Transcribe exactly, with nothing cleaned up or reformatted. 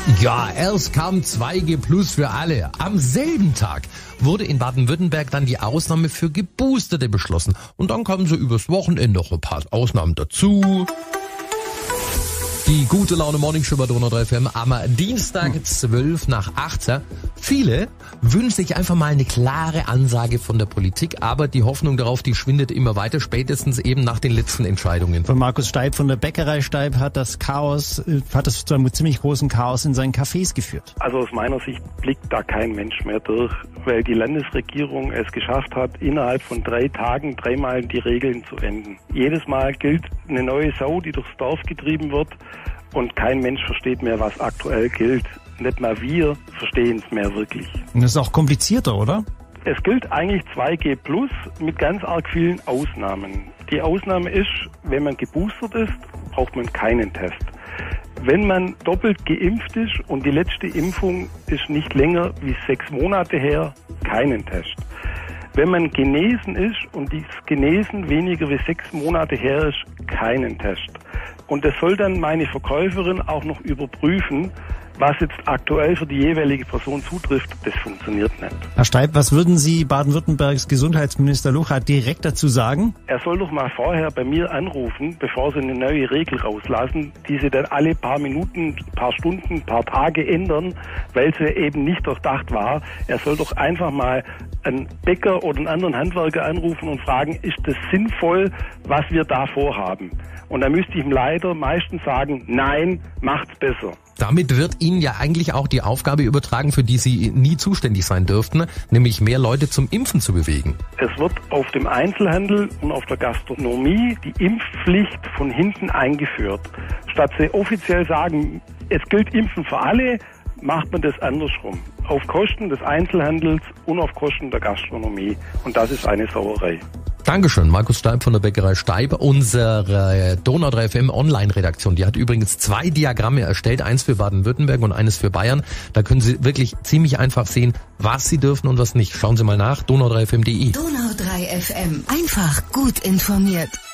Ja, erst kam zwei G plus für alle. Am selben Tag wurde in Baden-Württemberg dann die Ausnahme für Geboosterte beschlossen. Und dann kamen so übers Wochenende noch ein paar Ausnahmen dazu. Die gute Laune Morning Show bei Donau drei F M am Dienstag zwölf nach acht. Viele wünschen sich einfach mal eine klare Ansage von der Politik, aber die Hoffnung darauf, die schwindet immer weiter, spätestens eben nach den letzten Entscheidungen. Von Markus Steib von der Bäckerei Steib hat das Chaos, hat es zu einem ziemlich großen Chaos in seinen Cafés geführt. Also aus meiner Sicht blickt da kein Mensch mehr durch, weil die Landesregierung es geschafft hat, innerhalb von drei Tagen dreimal die Regeln zu ändern. Jedes Mal gilt eine neue Sau, die durchs Dorf getrieben wird. Und kein Mensch versteht mehr, was aktuell gilt. Nicht mal wir verstehen es mehr wirklich. Und das ist auch komplizierter, oder? Es gilt eigentlich zwei G plus mit ganz arg vielen Ausnahmen. Die Ausnahme ist, wenn man geboostert ist, braucht man keinen Test. Wenn man doppelt geimpft ist und die letzte Impfung ist nicht länger wie sechs Monate her, keinen Test. Wenn man genesen ist und dieses Genesen weniger wie sechs Monate her ist, keinen Test. Und das soll dann meine Verkäuferin auch noch überprüfen, was jetzt aktuell für die jeweilige Person zutrifft. Das funktioniert nicht. Herr Steib, was würden Sie Baden-Württembergs Gesundheitsminister Luchert direkt dazu sagen? Er soll doch mal vorher bei mir anrufen, bevor Sie eine neue Regel rauslassen, die Sie dann alle paar Minuten, paar Stunden, paar Tage ändern, weil sie eben nicht durchdacht war. Er soll doch einfach mal einen Bäcker oder einen anderen Handwerker anrufen und fragen, ist das sinnvoll, was wir da vorhaben? Und da müsste ich ihm leider meistens sagen, nein, macht's besser. Damit wird Ihnen ja eigentlich auch die Aufgabe übertragen, für die Sie nie zuständig sein dürften, nämlich mehr Leute zum Impfen zu bewegen. Es wird auf dem Einzelhandel und auf der Gastronomie die Impfpflicht von hinten eingeführt. Statt sie offiziell sagen, es gilt Impfen für alle, macht man das andersrum. Auf Kosten des Einzelhandels und auf Kosten der Gastronomie. Und das ist eine Sauerei. Dankeschön, Markus Steib von der Bäckerei Steib. Unsere Donau drei F M Online-Redaktion, die hat übrigens zwei Diagramme erstellt, eins für Baden-Württemberg und eines für Bayern. Da können Sie wirklich ziemlich einfach sehen, was Sie dürfen und was nicht. Schauen Sie mal nach, donau drei f m punkt de. Donau drei F M, einfach gut informiert.